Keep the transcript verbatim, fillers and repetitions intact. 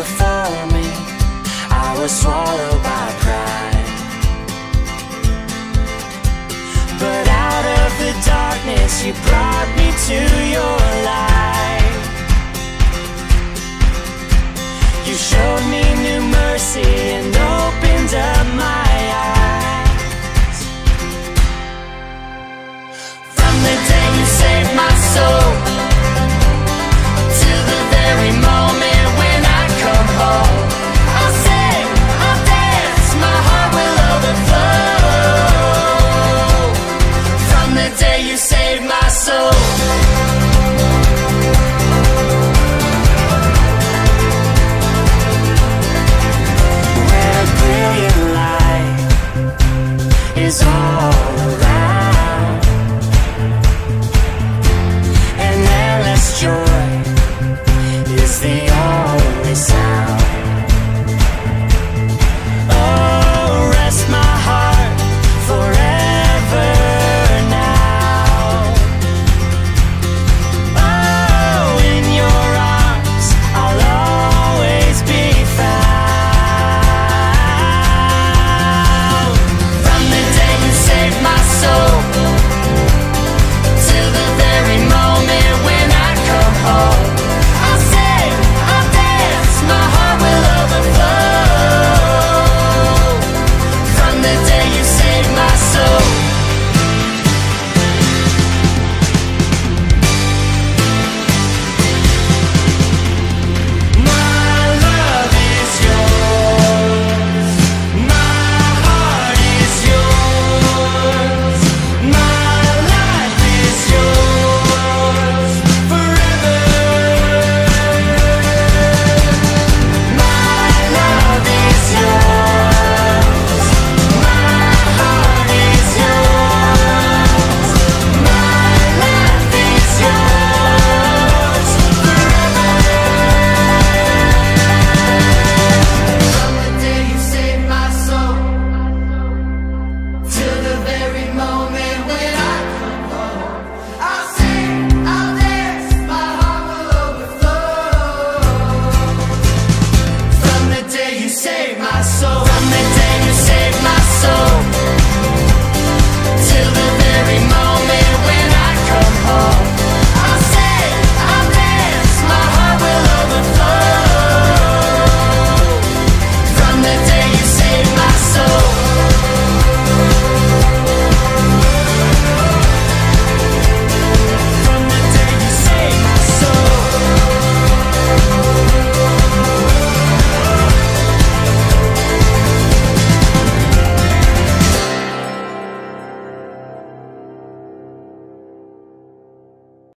before me, I was swallowed by pride. But out of the darkness, you brought me to your light. You showed me new mercy and opened up my eyes. From the day you saved my soul to the very moment